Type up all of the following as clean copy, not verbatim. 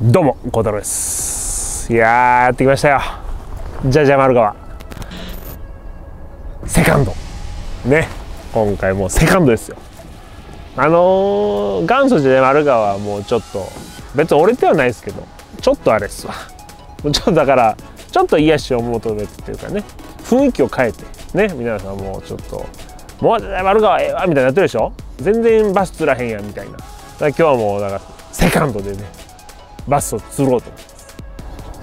どうも、孝太郎です。いやー、やってきましたよ。じゃじゃ丸川セカンドね。今回もセカンドですよ。元祖じゃじゃ丸川はもうちょっと別に折れてはないですけど、ちょっとあれっすわ。ちょっとだからちょっと癒しを求めてっていうかね、雰囲気を変えてね、皆さんもうちょっともうじゃじゃ丸川ええわみたいになってるでしょ。全然バス釣らへんやんみたいな。だから今日はもうだからセカンドでねバスを釣ろうと思います。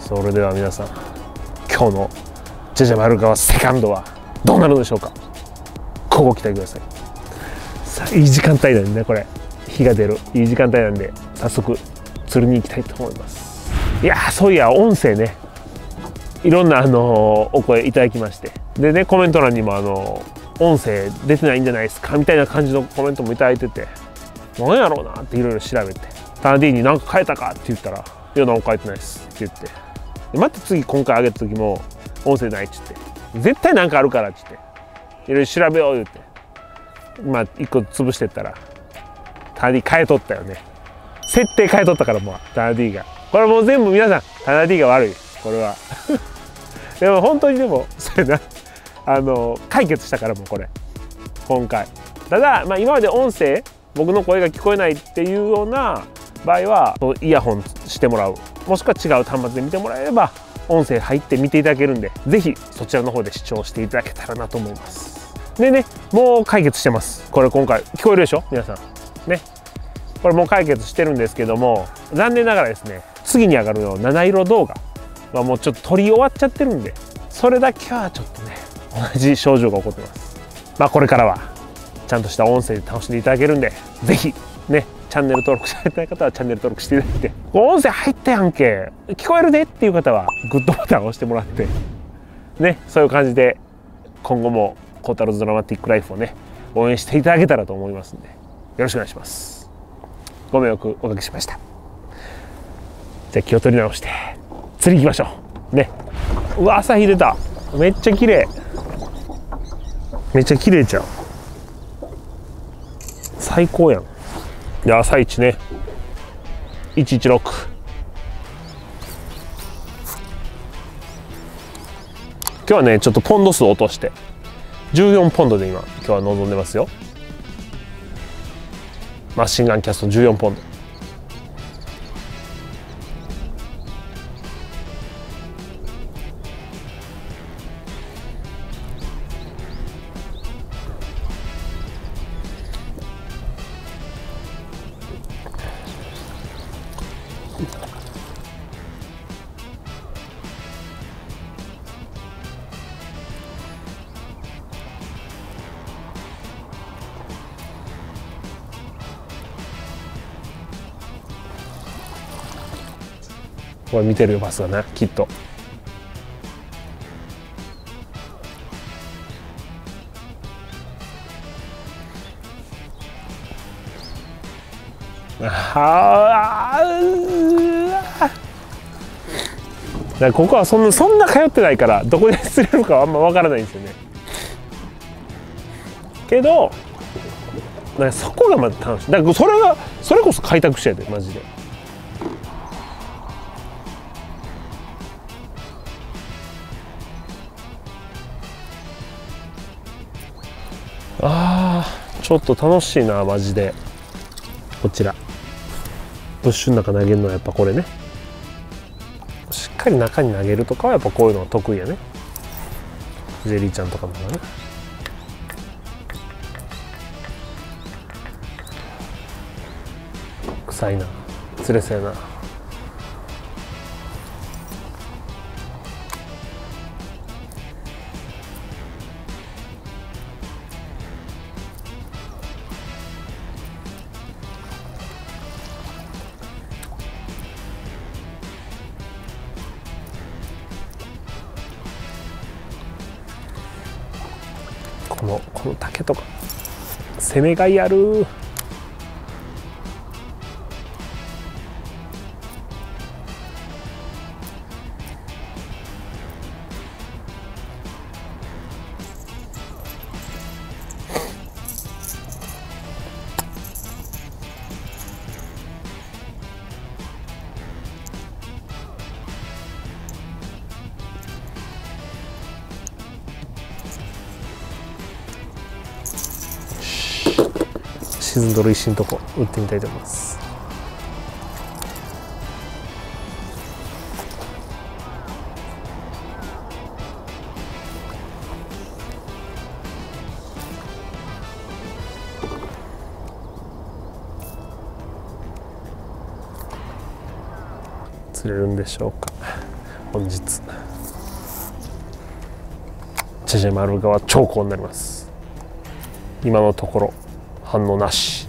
それでは皆さん、今日のじゃじゃ丸川セカンドはどうなるのでしょうか。ここ期待ください。さあ、いい時間帯なんでね、これ日が出るいい時間帯なんで早速釣りに行きたいと思います。いやー、そういや音声ね、いろんなお声いただきまして、でね、コメント欄にも音声出てないんじゃないですかみたいな感じのコメントもいただいてて、何やろうなっていろいろ調べて、タナディに何か変えたかって言ったら、いや何も変えてないですって言って、でまた今回上げた時も音声ないっつって、絶対なんかあるからっつって、いろいろ調べよう言って、まあ一個潰してったらタナディ変えとったよね。設定変えとったから、もうタナディがこれもう全部皆さんタナディが悪い、これはでも本当に、でもそれな解決したからもうこれ今回。ただまあ今まで音声僕の声が聞こえないっていうような場合はイヤホンしてもらう、もしくは違う端末で見てもらえれば音声入って見ていただけるんで、是非そちらの方で視聴していただけたらなと思います。でね、もう解決してます。これ今回聞こえるでしょ皆さんね。これもう解決してるんですけども、残念ながらですね、次に上がるの七色動画はもうちょっと撮り終わっちゃってるんで、それだけはちょっとね同じ症状が起こってます。まあこれからはちゃんとした音声で楽しんでいただけるんで、是非ね、チャンネル登録されてない方はチャンネル登録していただいて、音声入ったやんけ聞こえるねっていう方はグッドボタンを押してもらってね、そういう感じで今後も孝太郎ズドラマティックライフをね応援していただけたらと思いますんで、よろしくお願いします。ご迷惑おかけしました。じゃあ気を取り直して釣り行きましょうね。うわ、朝日出た。めっちゃ綺麗、めっちゃ綺麗じゃん。最高やん。で朝一ね、116今日はねちょっとポンド数落として14ポンドで今日は臨んでますよ。マシンガンキャスト14ポンド。これ見てるよバスがね、きっと。ここはそんな通ってないから、どこで釣れるかはあんま分からないんですよね。けどそこがまた楽しい。だからそれこそ開拓者やでマジで。ちょっと楽しいなマジで。こちらブッシュの中投げるのはやっぱこれね、しっかり中に投げるとかはやっぱこういうのが得意やね。ジェリーちゃんとかの方がね。臭いな、釣れそうやな。この竹とか攻めがいある。 沈んどる石のとこ打ってみたいと思います。釣れるんでしょうか。本日チャジャマル側長考になります。今のところ反応なし。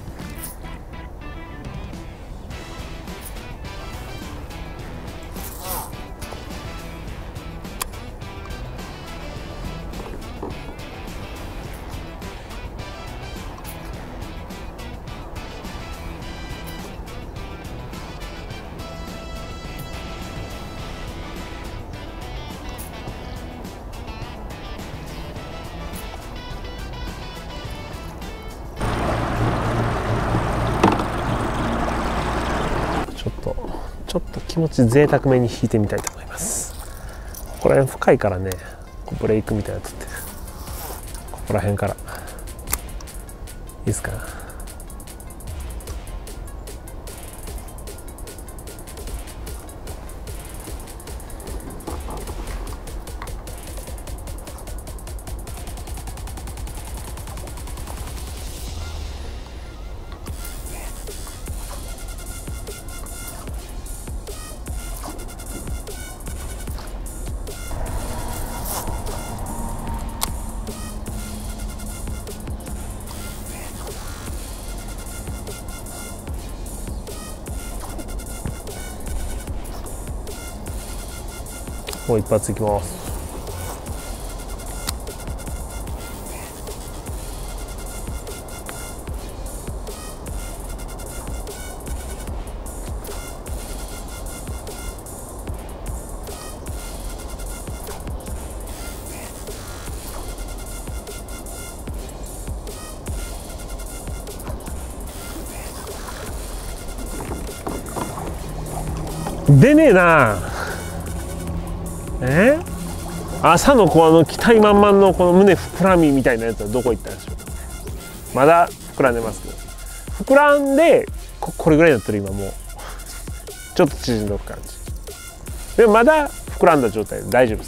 ちょっと気持ち贅沢めに引いてみたいと思います。ここら辺深いからね、ブレイクみたいなやつってここら辺からいいですか。もう一発いきます。出ねえな。朝のこの期待満々のこの胸膨らみみたいなやつはどこ行ったんでしょうか。まだ膨らんでますけど、膨らんでこれぐらいになってる。今もうちょっと縮んどく感じでもまだ膨らんだ状態で大丈夫です。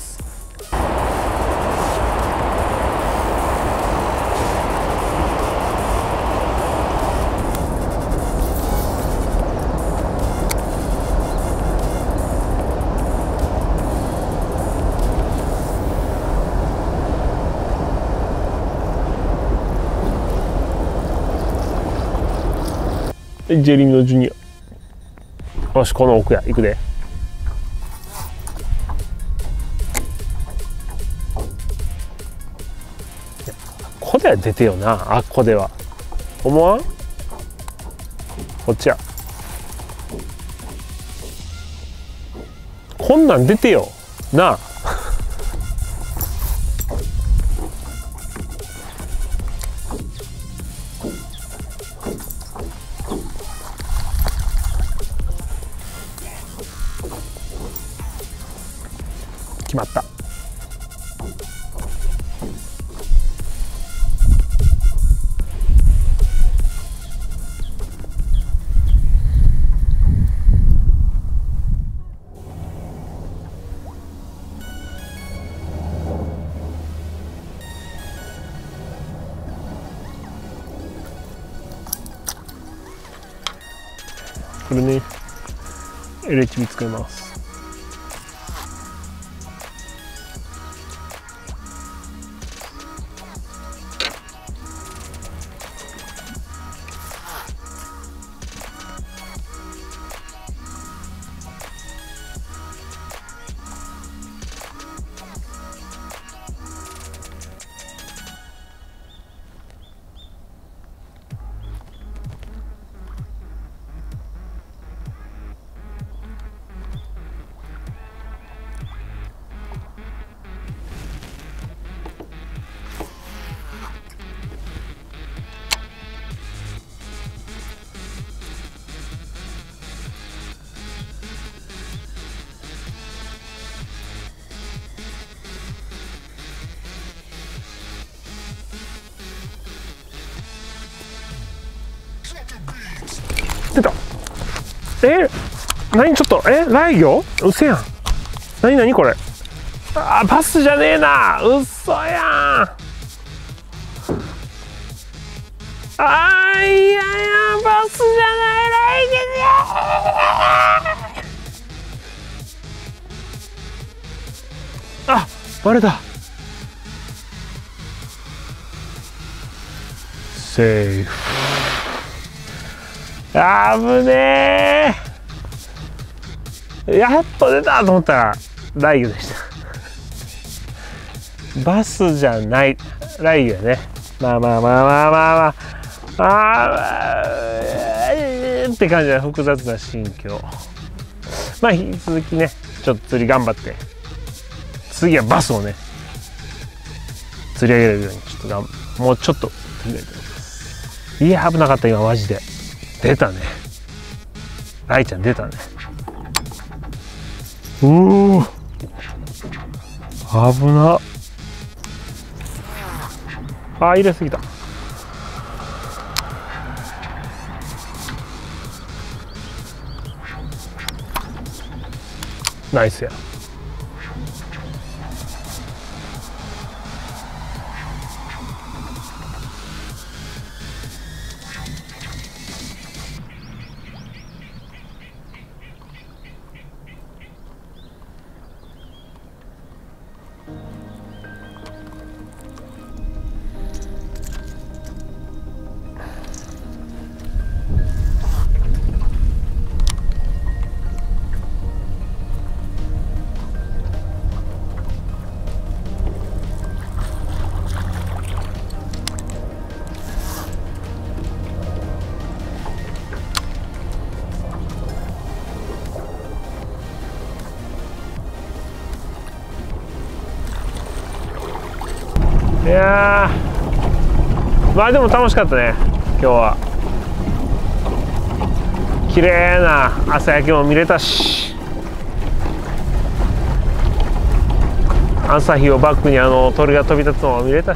ジェリーノジュニア。よし、この奥や行くで。ここでは出てよな。あっこでは思わん。こっちや。こんなん出てよなあ。決まった。これね、LHB 使います。 出た。何ちょっと雷魚うせやん。何これ。バスじゃねえな、うそやん。いやバスじゃない雷魚。バレた。セーフ。危ねえ。やっと出たと思ったら雷魚でした。バスじゃない雷魚ね。まあって感じで複雑な心境。まあ引き続きねちょっと釣り頑張って、次はバスをね釣り上げれるようにちょっともうちょっと釣り上げてます。いや危なかった今マジで。出たね、愛ちゃん出たね。危な。入れすぎた。ナイスや。いやまあでも楽しかったね今日は。綺麗な朝焼けも見れたし、朝日をバックに鳥が飛び立つのも見れたし、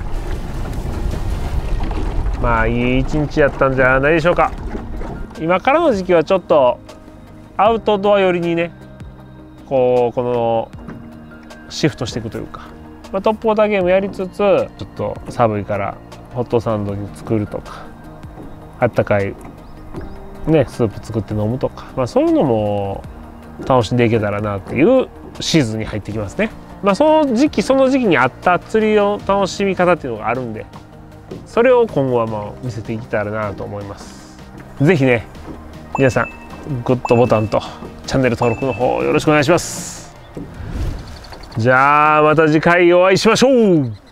まあいい一日やったんじゃないでしょうか。今からの時期はちょっとアウトドア寄りにねこのシフトしていくというか、トップウォーターゲームやりつつちょっと寒いからホットサンドに作るとか、あったかいねスープ作って飲むとか、そういうのも楽しんでいけたらなっていうシーズンに入ってきますね。その時期に合った釣りの楽しみ方っていうのがあるんで、それを今後は見せていけたらなと思います。是非ね皆さんグッドボタンとチャンネル登録の方よろしくお願いします。じゃあまた次回お会いしましょう。